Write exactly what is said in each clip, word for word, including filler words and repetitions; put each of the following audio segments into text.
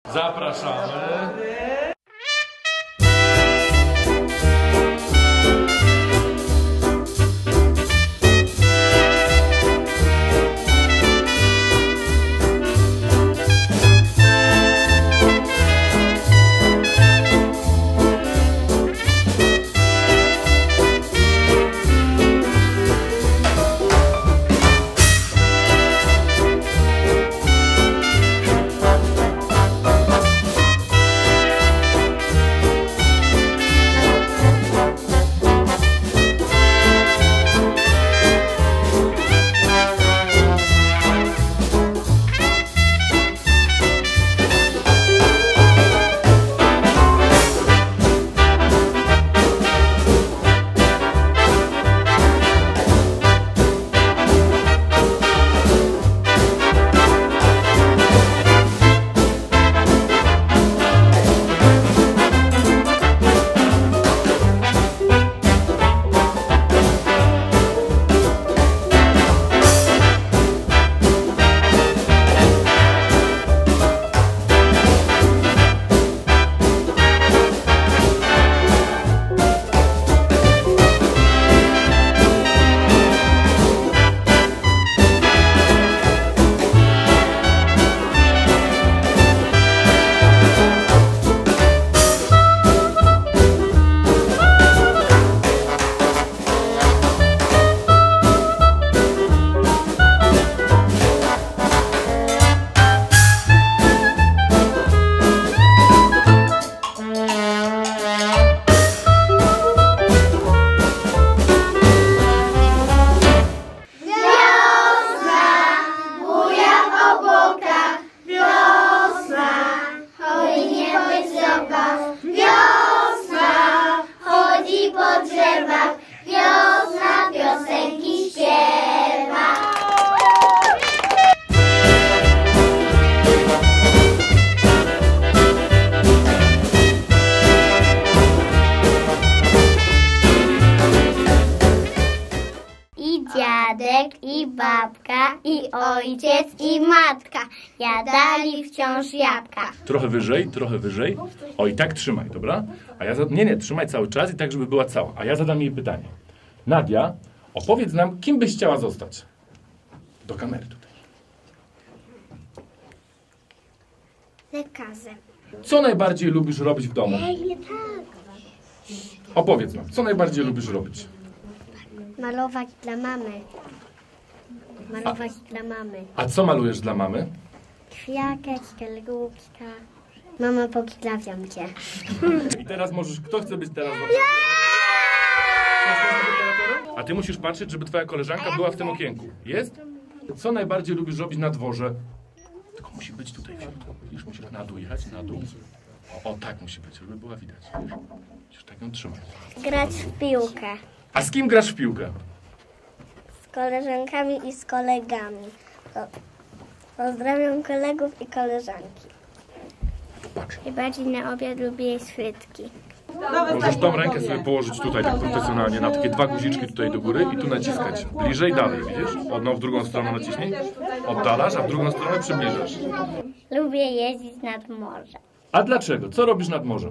Zapraszamy. Dziadek i babka i ojciec i matka jadali wciąż jabłka. Trochę wyżej, trochę wyżej. O, i tak trzymaj, dobra? A ja za... Nie, nie, trzymaj cały czas i tak, żeby była cała. A ja zadam jej pytanie. Nadia, opowiedz nam, kim byś chciała zostać? Do kamery tutaj. Lekarzem. Co najbardziej lubisz robić w domu? Ej, tak. Opowiedz nam, co najbardziej lubisz robić? Malować dla mamy. Malować A, dla mamy. A co malujesz dla mamy? Kwiatek, skargówka. Mama, pokitlawiam cię. I teraz możesz, kto chce być teraz? A ty musisz patrzeć, żeby twoja koleżanka była w tym okienku. Jest? Co najbardziej lubisz robić na dworze? Tylko musi być tutaj w środku. Już musisz na dół jechać, na dół. O, o, tak musi być, żeby była widać. Musisz tak ją trzymać. Grać w piłkę. A z kim grasz w piłkę? Z koleżankami i z kolegami. Pozdrawiam kolegów i koleżanki. Patrz. Najbardziej na obiad lubię jeść frytki. Możesz tą rękę sobie położyć tutaj tak profesjonalnie, na takie dwa guziczki tutaj do góry i tu naciskać. Bliżej, dalej, widzisz? Odno w drugą stronę naciśnij. Oddalasz, a w drugą stronę przybliżasz. Lubię jeździć nad morze. A dlaczego? Co robisz nad morzem?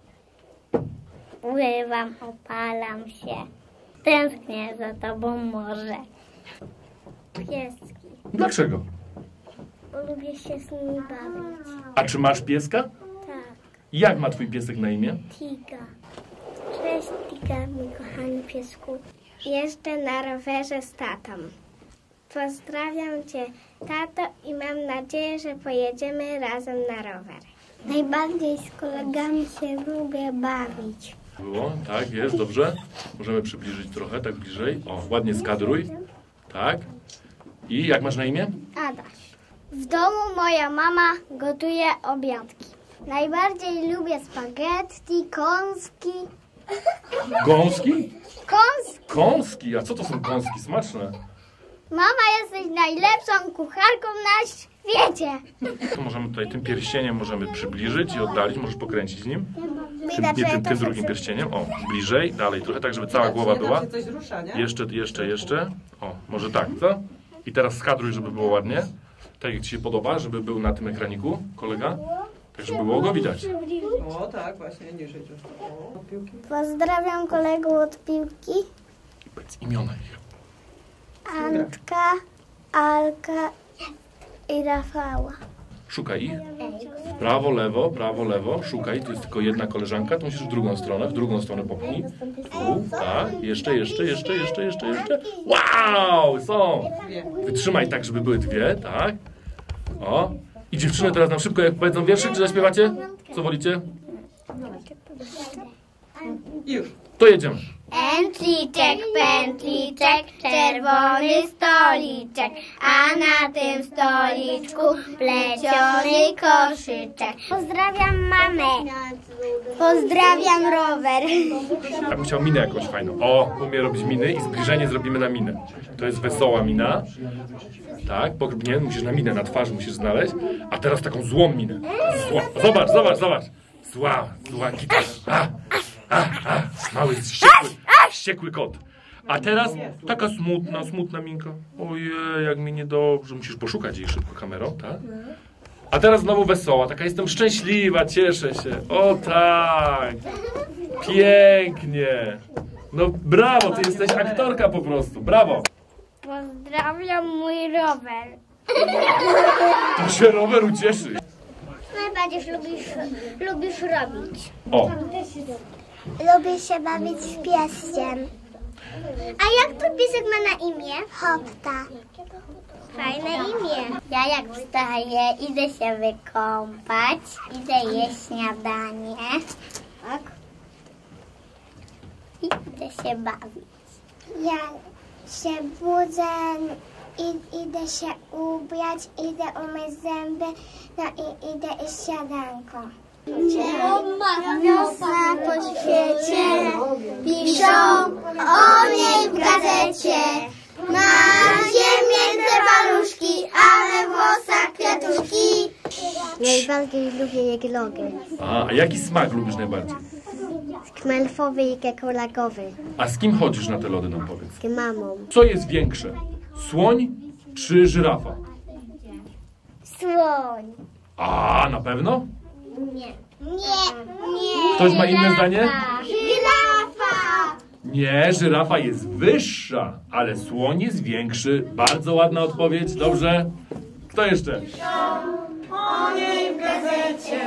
Pływam, opalam się. Tęsknię za tobą morze. Pieski. Dlaczego? Bo lubię się z nimi bawić. A czy masz pieska? Tak. Jak ma twój piesek na imię? Tiga. Cześć Tiga, mój kochany piesku. Jeżdżę na rowerze z tatą. Pozdrawiam cię, tato, i mam nadzieję, że pojedziemy razem na rower. Najbardziej z kolegami się lubię bawić. Było, tak, jest, dobrze. Możemy przybliżyć trochę, tak bliżej. O, ładnie skadruj. Tak. I jak masz na imię? Adaś. W domu moja mama gotuje obiadki. Najbardziej lubię spaghetti, kąski. Gąski? Kąski. Kąski? A co to są kąski? Smaczne. Mama, jesteś najlepszą kucharką na świecie. To możemy tutaj tym pierścieniem możemy przybliżyć i oddalić. Możesz pokręcić nim. Widać, Tym, że tym, to tym się drugim przy- pierścieniem. O, bliżej, dalej trochę, tak żeby cała głowa była. Coś rusza, nie? Jeszcze, jeszcze, jeszcze. O, może tak, co? I teraz skadruj, żeby było ładnie. Tak jak ci się podoba, żeby był na tym ekraniku, kolega. Żeby było go widać. O tak, właśnie, niżej troszkę. O, piłki. Pozdrawiam kolegów od piłki. I powiedz imiona ich. Antka, Alka i Rafała. Szukaj ich. Prawo, lewo, prawo, lewo. Szukaj. Tu jest tylko jedna koleżanka. To musisz w drugą stronę. W drugą stronę popchnij. Tu, tak. Jeszcze, jeszcze, jeszcze, jeszcze, jeszcze, jeszcze. Wow! Są! Wytrzymaj tak, żeby były dwie, tak. O. I dziewczyny teraz nam szybko, jak powiedzą wierszyk, czy zaśpiewacie? Co wolicie? I już. To jedziemy. Pętliczek, pętliczek, czerwony stoliczek, a na tym stoliczku pleciony koszyczek. Pozdrawiam mamę. Pozdrawiam rower. Ja bym chciał minę jakąś fajną. O, umie robić miny i zbliżenie zrobimy na minę. To jest wesoła mina. Tak, nie, musisz na minę, na twarzy musisz znaleźć. A teraz taką złą minę. Zła. Zobacz, zobacz, zobacz. Zła, zła gitar. A, a, a. Mały, wściekły, wściekły kot. A teraz taka smutna, smutna minka. Ojej, jak mi niedobrze. Musisz poszukać jej szybko kamerą, tak? A teraz znowu wesoła, taka jestem szczęśliwa, cieszę się. O tak, pięknie. No brawo, ty jesteś aktorka po prostu, brawo. Pozdrawiam mój rower. To się rower ucieszy. Najbardziej lubisz, lubisz robić? O, Lubię się bawić z pieskiem. A jak to piesek ma na imię? Hotta. Fajne imię. Ja jak wstaję, idę się wykąpać, idę jeść śniadanie. Tak. I idę się bawić. Ja się budzę, i, idę się ubrać, idę umyć zęby, no i idę iść śniadanko. Wiosna po świecie, piszą o niej w gazecie. Ma ziemię te paluszki, a we włosach kwiatuszki. Najbardziej lubię jaglogy. a, a jaki smak lubisz najbardziej? Kmelfowy i kekolakowy. A z kim chodzisz na te lody, nam powiedz? Z mamą. Co jest większe? Słoń czy żyrafa? Słoń. A, na pewno? Nie. Nie. Nie. Ktoś ma inne zdanie? Żyrafa. Nie, żyrafa jest wyższa, ale słoń jest większy. Bardzo ładna odpowiedź, dobrze. Kto jeszcze? O niej w gazecie.